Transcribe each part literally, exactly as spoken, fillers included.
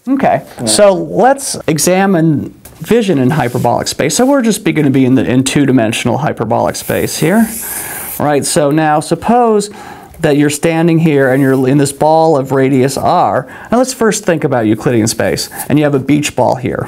Okay, yeah. So let's examine vision in hyperbolic space. So we're just going to be in the in two-dimensional hyperbolic space here. Right, so now suppose that you're standing here and you're in this ball of radius r. Now let's first think about Euclidean space. And you have a beach ball here.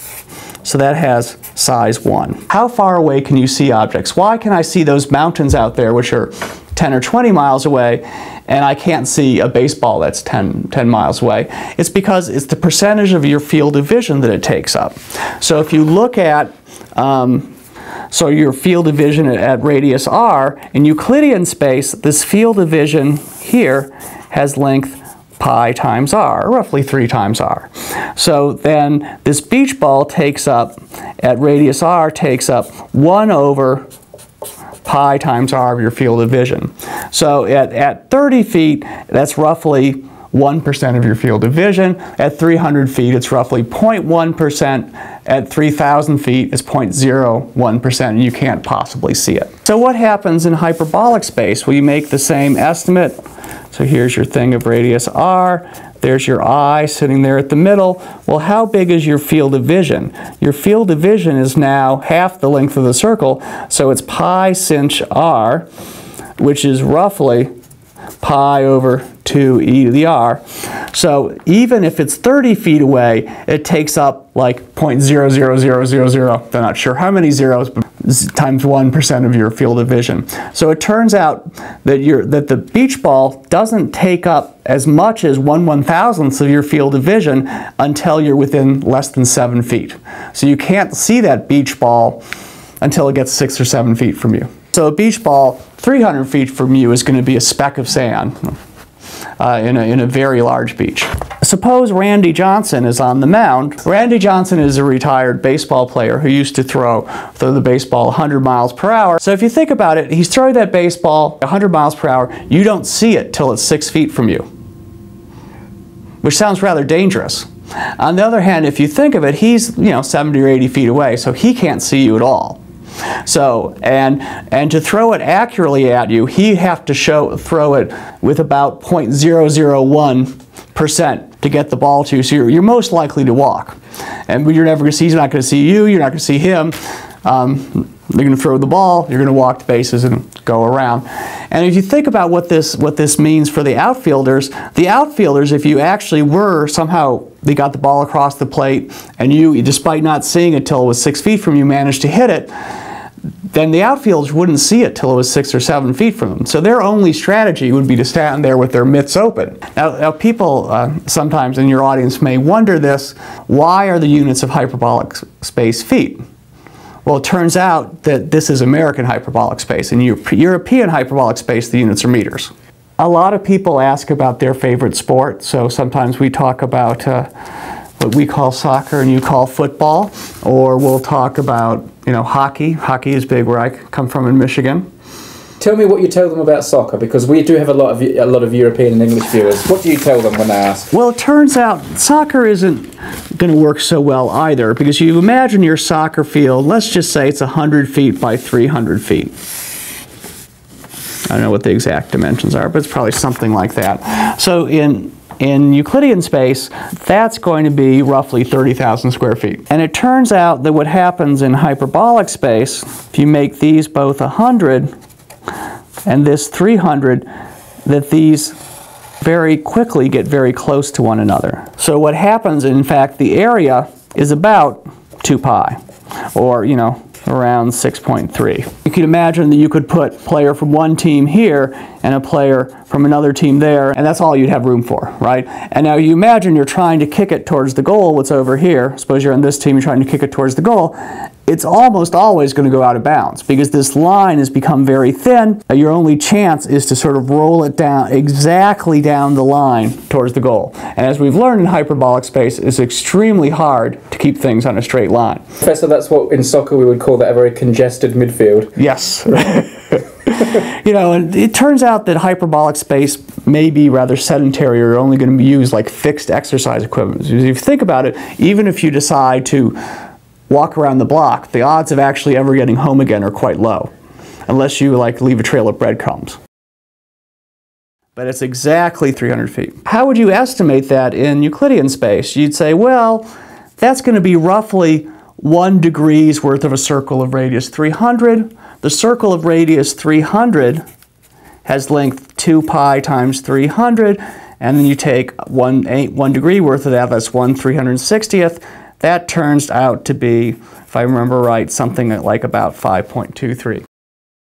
So that has size one. How far away can you see objects? Why can I see those mountains out there which are ten or twenty miles away, and I can't see a baseball that's ten, ten miles away? It's because it's the percentage of your field of vision that it takes up. So if you look at um, So your field of vision at, at radius r, in Euclidean space, this field of vision here has length pi times r, roughly three times r. So then this beach ball takes up, at radius r, takes up one over pi times r of your field of vision. So at, at thirty feet, that's roughly one percent of your field of vision. At three hundred feet, it's roughly zero point one percent. At three thousand feet, it's zero point zero one percent, and you can't possibly see it. So what happens in hyperbolic space? Well, you make the same estimate. So here's your thing of radius r. There's your eye sitting there at the middle. Well, how big is your field of vision? Your field of vision is now half the length of the circle, so it's pi sinh r, which is roughly pi over two e to the r. So even if it's thirty feet away, it takes up like zero point zero zero zero zero zero, I'm not sure how many zeros, but times one percent of your field of vision. So it turns out that, you're, that the beach ball doesn't take up as much as one one thousandth of your field of vision until you're within less than seven feet. So you can't see that beach ball until it gets six or seven feet from you. So a beach ball three hundred feet from you is going to be a speck of sand uh, in, a, in a very large beach. Suppose Randy Johnson is on the mound. Randy Johnson is a retired baseball player who used to throw, throw the baseball one hundred miles per hour. So if you think about it, he's throwing that baseball one hundred miles per hour. You don't see it till it's six feet from you, which sounds rather dangerous. On the other hand, if you think of it, he's you know seventy or eighty feet away, so he can't see you at all. So, and, and to throw it accurately at you, he'd have to show, throw it with about zero point zero zero one percent to get the ball to you, so you're, you're most likely to walk. And you're never going to see, he's not going to see you, you're not going to see him. Um, they're going to throw the ball, you're going to walk the bases and go around. And if you think about what this, what this means for the outfielders, the outfielders, if you actually were somehow, they got the ball across the plate and you, despite not seeing it till it was six feet from you, managed to hit it, then the outfielders wouldn't see it till it was six or seven feet from them. So their only strategy would be to stand there with their mitts open. Now, now people uh, sometimes in your audience may wonder this, why are the units of hyperbolic space feet? Well, it turns out that this is American hyperbolic space. In European hyperbolic space, the units are meters. A lot of people ask about their favorite sport, so sometimes we talk about uh, what we call soccer and you call football, or we'll talk about you know hockey. Hockey is big where I come from in Michigan. Tell me what you tell them about soccer, because we do have a lot of a lot of European and English viewers. What do you tell them when they ask? Well, it turns out soccer isn't going to work so well either, because you imagine your soccer field, let's just say it's one hundred feet by three hundred feet. I don't know what the exact dimensions are, but it's probably something like that. So in In Euclidean space, that's going to be roughly thirty thousand square feet. And it turns out that what happens in hyperbolic space, if you make these both one hundred and this three hundred, that these very quickly get very close to one another. So what happens, in fact, the area is about two pi, or, you know, around six point three. You can imagine that you could put a player from one team here and a player from another team there, and that's all you'd have room for, right? And now you imagine you're trying to kick it towards the goal, what's over here. Suppose you're on this team, you're trying to kick it towards the goal. It's almost always going to go out of bounds because this line has become very thin. Your only chance is to sort of roll it down, exactly down the line towards the goal. And as we've learned in hyperbolic space, it's extremely hard to keep things on a straight line. Professor, that's what in soccer we would call that a very congested midfield. Yes. You know, and it turns out that hyperbolic space may be rather sedentary or only going to be used like fixed exercise equipment. If you think about it, even if you decide to walk around the block, the odds of actually ever getting home again are quite low, unless you like leave a trail of breadcrumbs. but it's exactly three hundred feet. How would you estimate that in Euclidean space? You'd say, well, that's going to be roughly one degree's worth of a circle of radius three hundred. The circle of radius three hundred has length two pi times three hundred, and then you take one, eight, one degree worth of that, that's one three hundred sixtieth. That turns out to be, if I remember right, something like about five point two three.